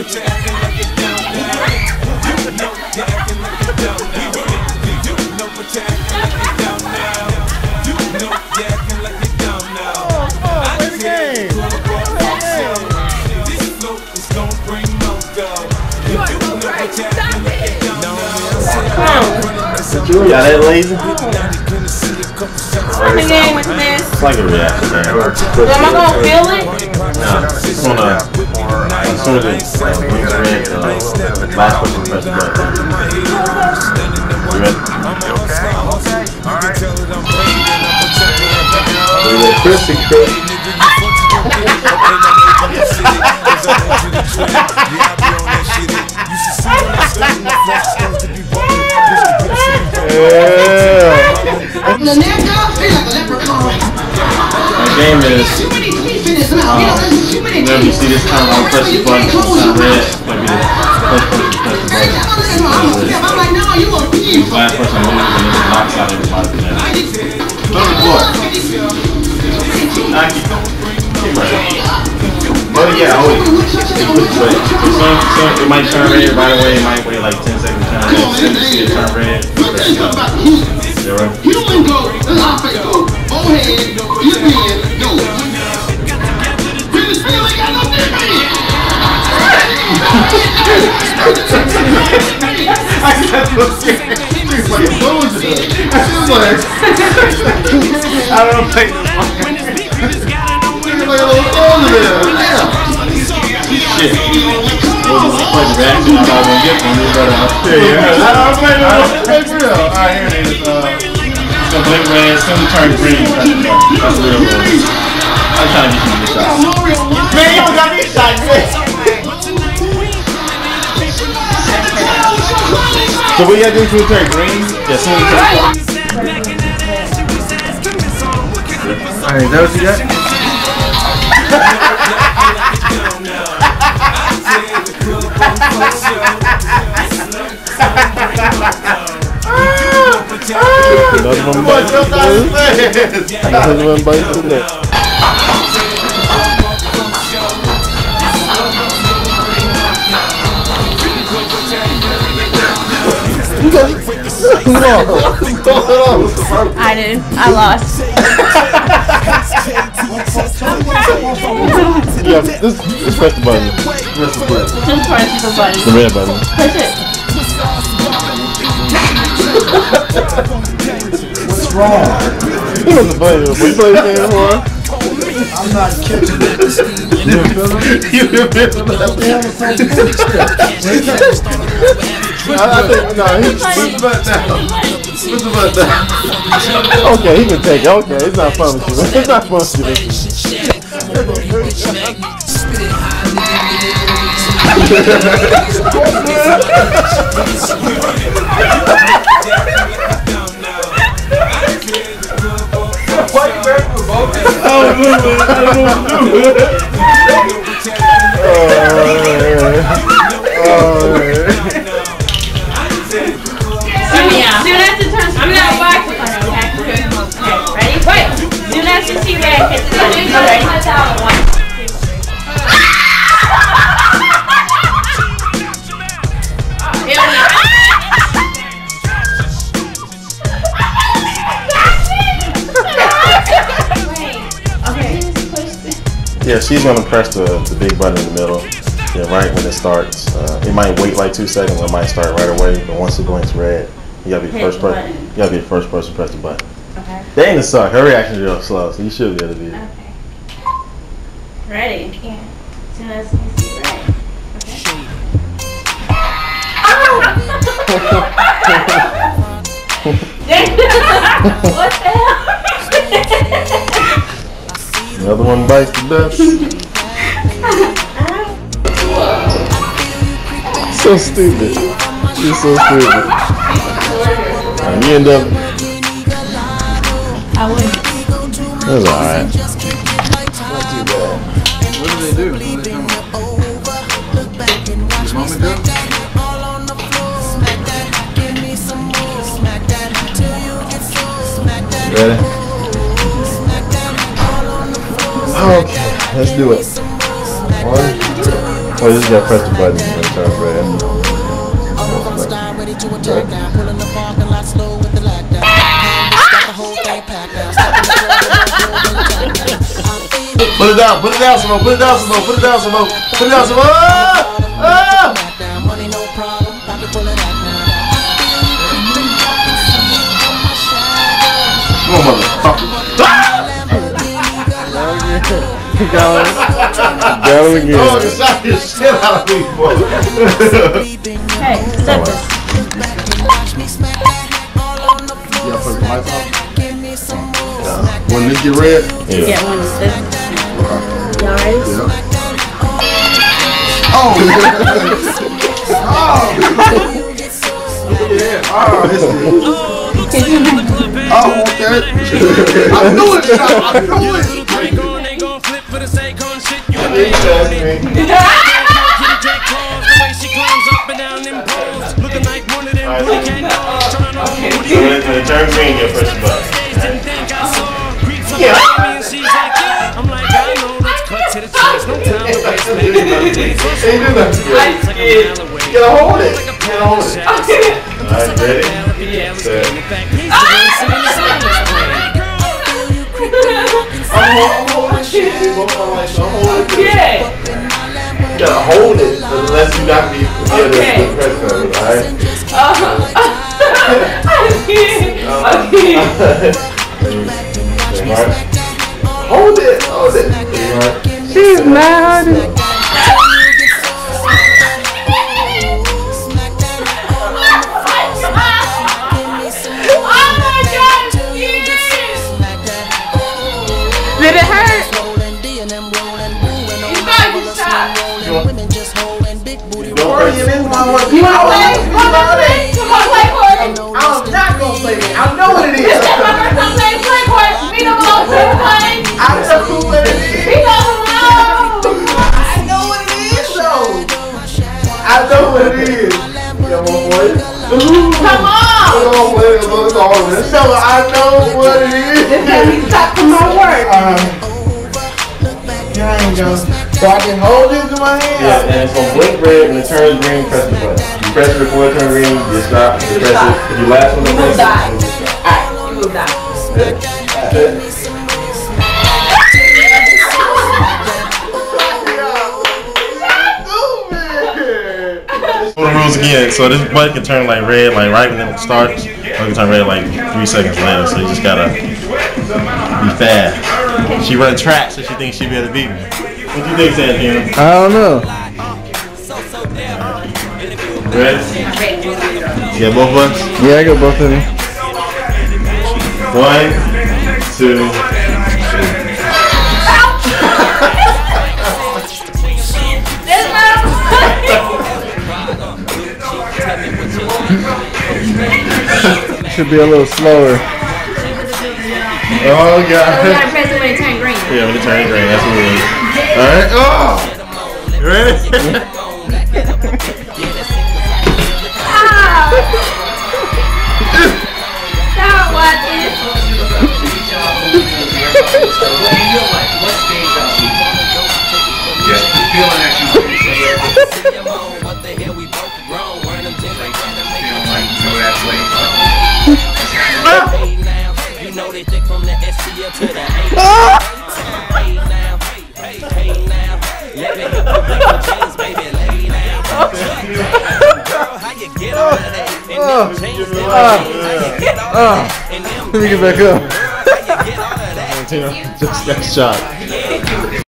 Yeah, that lazy. What the game with this? It's like a reaction, man. Am I gonna feel it? No, it's gonna. As soon as it brings red, last person to press the button. You ready? Alright. Chrissy Chris. The game is whenever you see this time, I'll press the button, it's not red, might be the first person to press the button. The last person moves and then it knocks out everybody from there. Oh yeah, always. It might turn red right away, it might wait like 10 seconds to turn red. As soon as you see it turn red, zero. I don't play this one. Shit. Well, when you play the reaction, I'm not gonna get one. But I don't play the one. Alright, here it is. So blink red, it's gonna turn green. That's real rules. I'm trying to get you the shot. Man, you don't got me a shot, man. So what you gotta do to turn green? Yeah, soon as you turn. Alright, is that what you got? Another one bites the neck. Another one bites the neck. I did. I lost. Yeah, just press the button. Press the button. Just press the button. The red button. Push it. What's wrong? He wasn't playing it before. You played this game before? I'm not catching it. You feel it? You feel it? I think, no, he's put the button down. Put the button down. Okay, he can take it. Okay, it's not fun with you. It's not fun with you. I'm not watching. Okay. Ready? Wait. Do not see red. Hit the button. Ready? One. Yeah, she's gonna press the big button in the middle. Yeah, right when it starts. It might wait like 2 seconds. It might start right away. But once it blinks red, you gotta be the first person. You gotta be the first person to press the button. Okay. They ain't a suck. Her reaction is real slow, so you should be able to do it. Okay. Ready? Yeah. As soon as you see red. Okay. What the hell? Another one bites the dust. So stupid. She's so stupid. You end up. I would. That's alright. Not too bad. What do they do? Does Mama do? Ready? Okay, let's do it. 1, 2, Oh, you just gotta press the button when it turns red. Put it down, Simone, put it down, Simone, put it down, Simone, put it down, Simone. Come on, motherfucker. Got him again. Oh, you shot the shit out of me, boy. Hey, step this. Y'all put the lights on? When this get red? Yeah, when it's this. Y'all ready? Yeah. Oh! Oh! Yeah. Oh, this is... Oh, okay. I knew it, I knew it. When it turns green, you'll push the button. Yeah. I'm like, I know let's cut to the chase. No time to waste. You gotta hold it. You gotta hold it. Alright, ready? Set. I'm holding shit. I'm holding it. You gotta hold it unless you knock me. Okay. Alright? Hold it, hold it. She's mad. Did it hurt? You want to play? Come on, play. Come on, play for it. I'm not gonna play it. I know what it is. It's my first time playing play for it. We don't know what to play. I know what it is. We don't know. I know what it is, though. I know what it is. You want to play it? Come on. So I know what it is. This has me stuck from my work. Here I go. So I can hold it in my hand? Yeah, and it's gonna blink red. When it turns green, press the button. You press it before it turns green, you stop. You press it. If you last one to press it, you stop. Alright, you will die. The rules again. So this button can turn like red, like right when it starts, or it can turn red like 3 seconds later. So you just gotta be fast. She runs track, so she thinks she'll be able to beat me. What do you think, Santino? I don't know. Ready? You got both buttons? Yeah, I got both of them. 1, 2. Should be a little slower. Oh god. We gotta press it when it turns green. Yeah, when it turns green, that's what it is. Alright. Oh! You ready? Stop watching. Let me get back up. Just got shot.